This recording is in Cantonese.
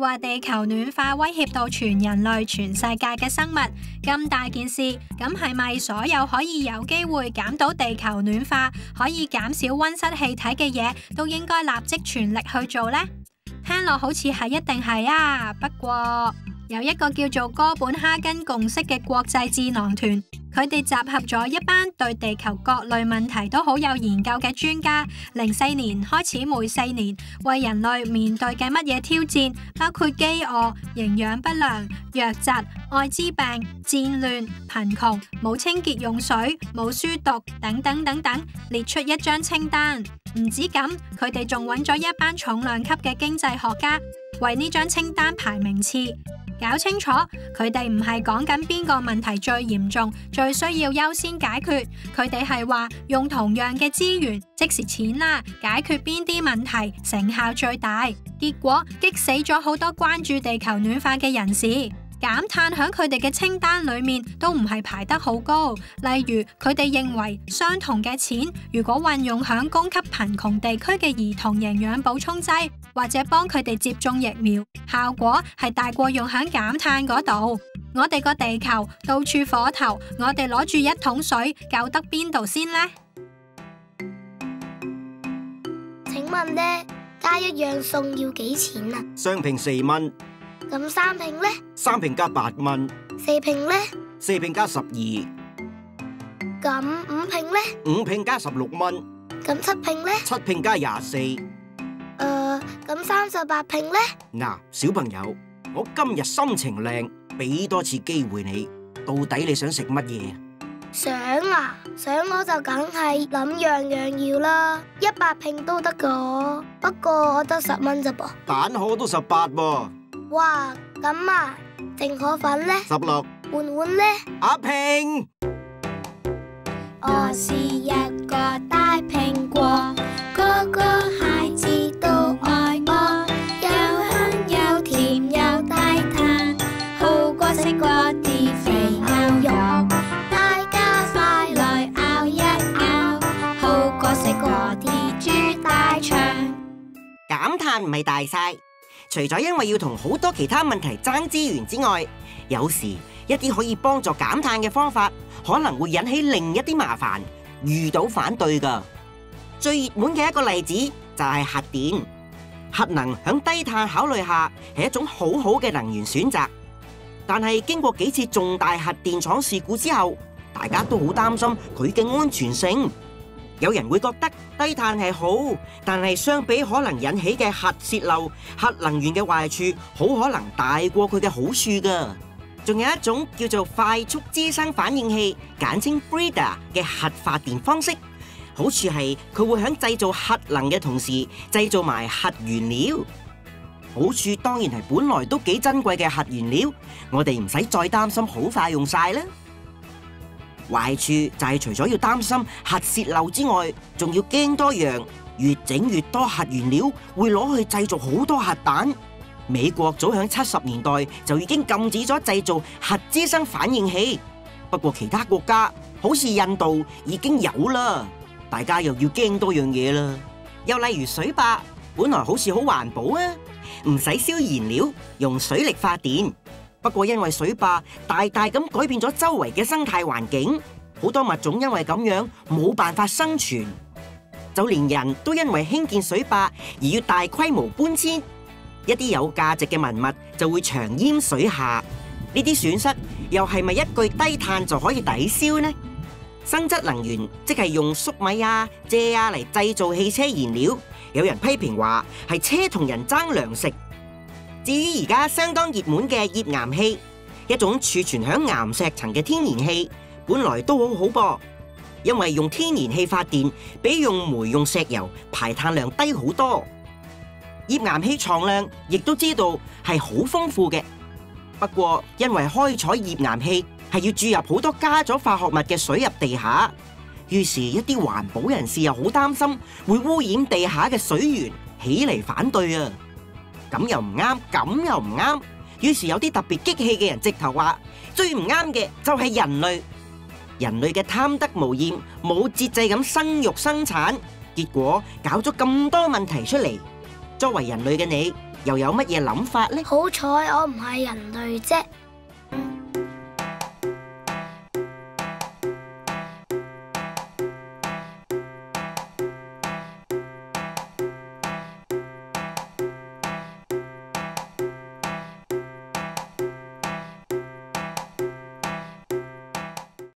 話地球暖化威脅到全人類、全世界嘅生物，咁大件事，咁係咪所有可以有機會減到地球暖化、可以減少溫室氣體嘅嘢，都應該立即全力去做呢？聽落好似係一定係啊，不過有一個叫做哥本哈根共識嘅國際智囊團，佢哋集合咗一班對地球各類問題都好有研究嘅專家。04年開始每4年為人類面對嘅乜嘢挑戰，包括飢餓、營養不良、瘧疾、艾滋病、戰亂、貧窮、冇清潔用水、冇書讀等等等等，列出一張清單。唔止咁，佢哋仲揾咗一班重量級嘅經濟學家為呢張清單排名次。搞清楚，佢哋唔係講緊邊個問題最嚴重、最需要優先解決，佢哋係話用同樣嘅資源，即是錢啦，解決邊啲問題成效最大。結果激死咗好多關注地球暖化嘅人士。減碳響佢哋嘅清單裏面都唔係排得好高，例如佢哋認為相同嘅錢，如果運用響供給貧窮地區嘅兒童營養補充劑，或者幫佢哋接種疫苗，效果係大過用響減碳嗰度。我哋個地球到處火頭，我哋攞住一桶水，救得邊度先呢？ 請問呢，加一樣餸要幾錢啊？ 雙瓶4蚊。 咁3瓶呢 ？3瓶加8蚊。 4瓶呢 ？4瓶加12。 咁5瓶呢 ？5瓶加16蚊。 咁7瓶呢 ？7瓶加24。 咁38瓶呢？ 嗱，小朋友，我今日心情靚，俾多次機會你，到底你想食乜嘢？ 想啊，想我就梗係諗樣樣要啦，100瓶都得個，不過我得10蚊咋噃。 蛋殼都18喎。 哇，咁啊，淨可粉呢 ？16。 碗碗呢？ 阿平。 我是一個大蘋果，個個孩子都愛我，又香又甜又大彈，好過食嗰啲肥牛肉，大家快來咬一咬，好過食嗰啲豬大腸。 減碳唔係大晒，除咗因為要同好多其他問題爭資源之外，有時一啲可以幫助減碳嘅方法，可能會引起另一啲麻煩，遇到反對㗎。最熱門嘅一個例子就係核電。核能響低碳考慮下係一種好好嘅能源選擇，但係經過幾次重大核電廠事故之後，大家都好擔心佢嘅安全性。有人會覺得低碳係好，但係相比可能引起嘅核洩漏，核能源嘅壞處好可能大過佢嘅好處㗎。仲有一種叫做快速滋生反應器，簡稱 breeder 嘅核發電方式，好處係佢會喺製造核能嘅同時製造埋核原料。好處當然係本來都幾珍貴嘅核原料，我哋唔使再擔心好快用晒啦。壞處就係除咗要擔心核洩漏之外，仲要驚多樣，越整越多核原料會攞去製造好多核彈。美國早喺70年代就已經禁止咗製造核滋生反應器，不過其他國家好似印度已經有啦，大家又要驚多樣嘢啦。又例如水壩，本來好似好環保啊，唔使燒燃料，用水力發電。不過因為水壩大大咁改變咗周圍嘅生態環境，好多物種因為咁樣冇辦法生存，就連人都因為興建水壩而要大規模搬遷，一啲有價值嘅文物就會長淹水下。呢啲損失又係咪一句低碳就可以抵消呢？生質能源即係用粟米啊、蔗啊嚟製造汽車燃料，有人批評話係車同人爭糧食。至於而家相當熱門嘅頁岩氣，一種儲存響岩石層嘅天然氣，本來都好好噃，因為用天然氣發電比用煤用石油排碳量低好多。頁岩氣藏量亦都知道係好豐富嘅，不過因為開採頁岩氣係要注入好多加咗化學物嘅水入地下，於是一啲環保人士又好擔心會污染地下嘅水源，起嚟反對啊！咁又唔啱，咁又唔啱，於是有啲特別激氣嘅人直頭話最唔啱嘅就係人類，人類嘅貪得無厭，冇節制咁生育生產，結果搞咗咁多問題出嚟。作為人類嘅你， 又有乜嘢諗法呢？ 好彩我唔係人類啫。